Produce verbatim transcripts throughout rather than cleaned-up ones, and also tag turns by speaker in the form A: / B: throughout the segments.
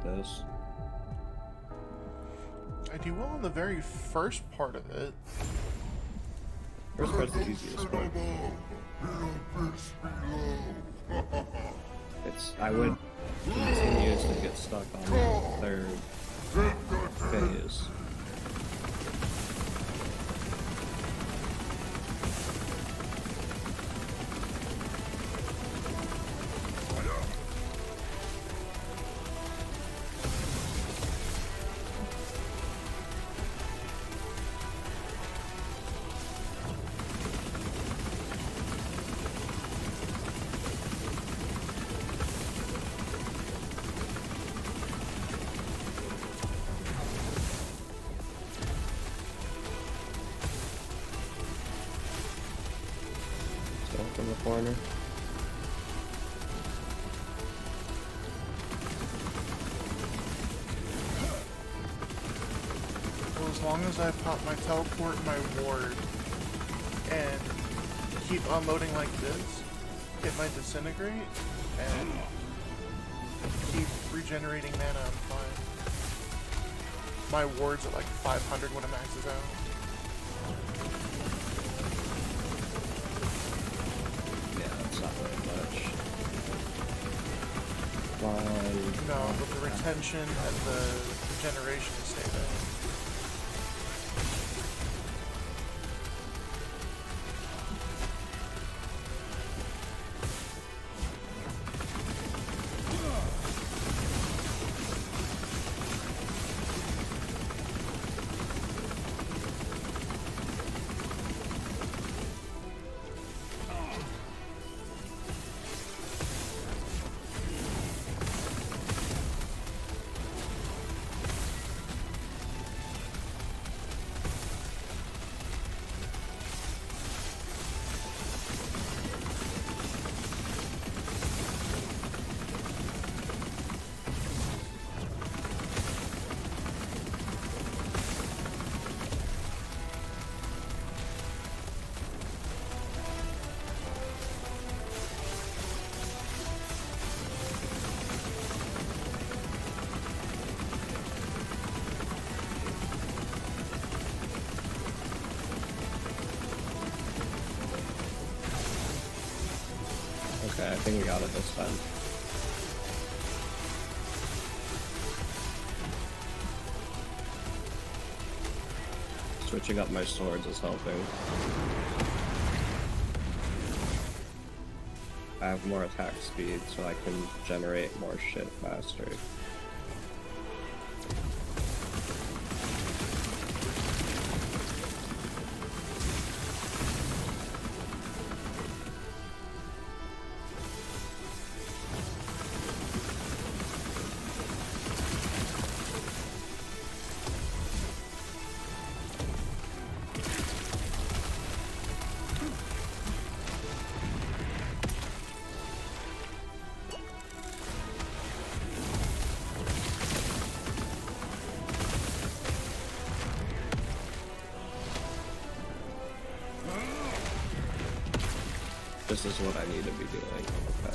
A: this.
B: I do well on the very first part of it.
A: First part's the easiest part. It's, I would continue to get stuck on the third phase. From the corner.
B: Well, as long as I pop my teleport and my ward and keep unloading like this, hit my disintegrate, and keep regenerating mana, I'm fine. My ward's at like five hundred when it maxes out.
A: Um,
B: no, but the retention and the regeneration stay there.
A: Okay, I think we got it this time. Switching up my swords is helping. I have more attack speed, so I can generate more shit faster. This is what I need to be doing. Okay.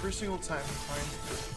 B: every single time he finds it.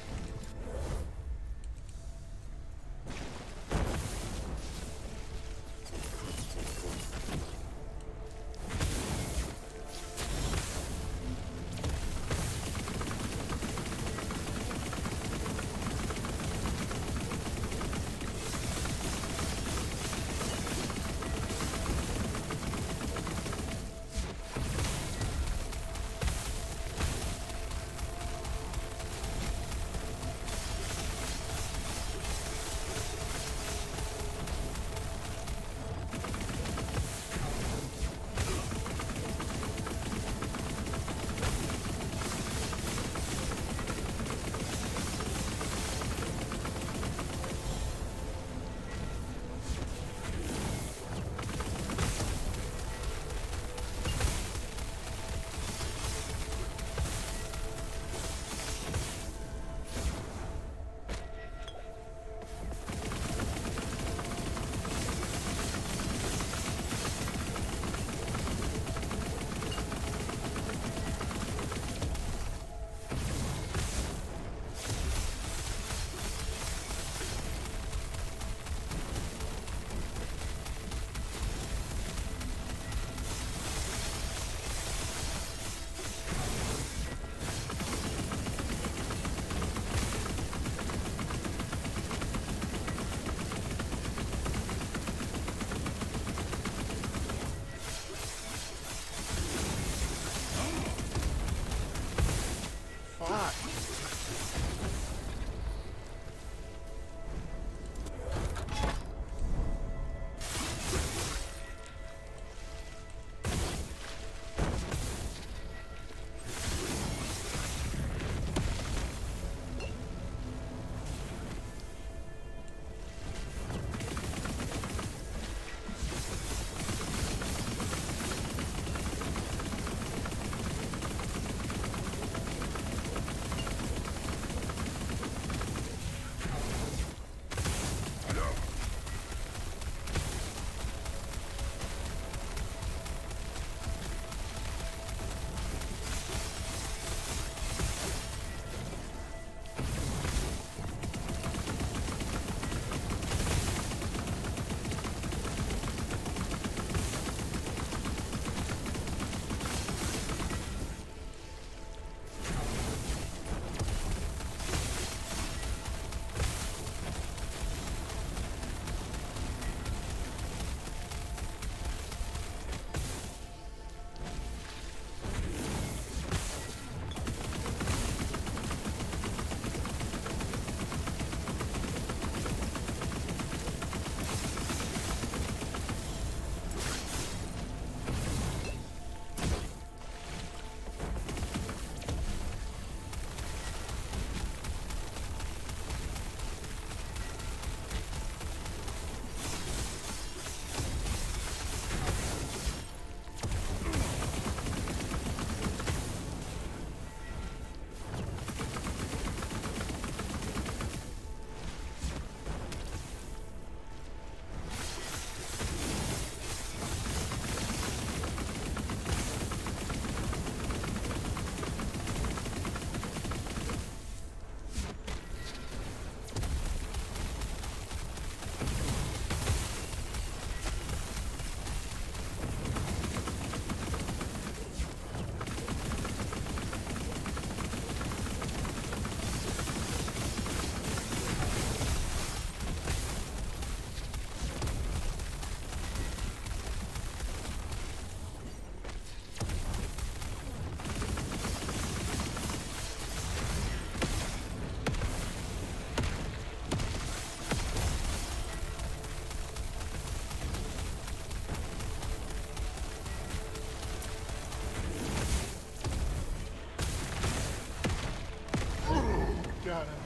C: Got him.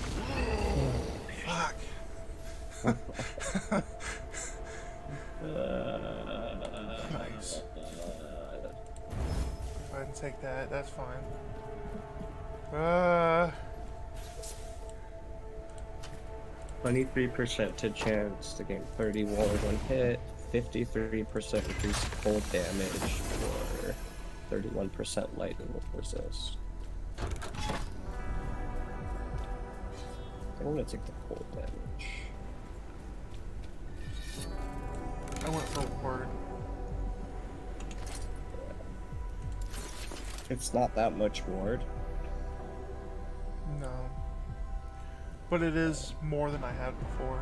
C: Fuck. Nice. Go ahead and take that. That's fine. Uh.
A: twenty-three percent to chance to gain thirty wall when hit, fifty-three percent increased cold damage, or thirty-one percent lightning resist. I want to take the cold damage.
B: I went for ward.
A: It's not that much ward.
B: No. But it is more than I had before.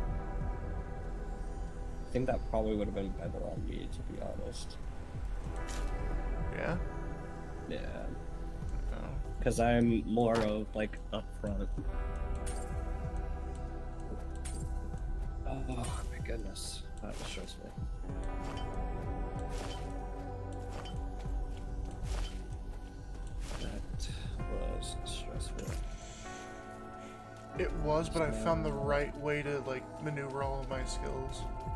A: I think that probably would have been better on me, to be honest.
B: Yeah?
A: Yeah.
B: No.
A: Because I'm more of, like, up front. Oh my goodness. That was stressful. That was stressful.
B: It was, but I found the right way to, like, maneuver all of my skills.